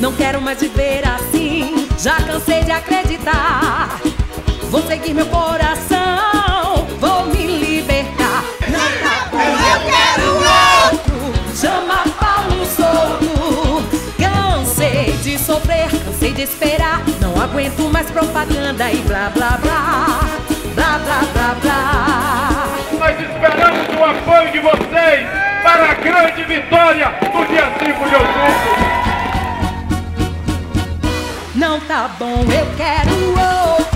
Não quero mais viver assim, já cansei de acreditar. Vou seguir meu coração, vou me libertar. Não tá bom, eu quero outro. Chama Paulo Souto. Cansei de sofrer, cansei de esperar. Não aguento mais propaganda e blá blá blá. Blá blá blá blá. Nós esperamos o apoio de vocês para a grande vitória no dia 5 de outubro. Não tá bom, eu quero outro.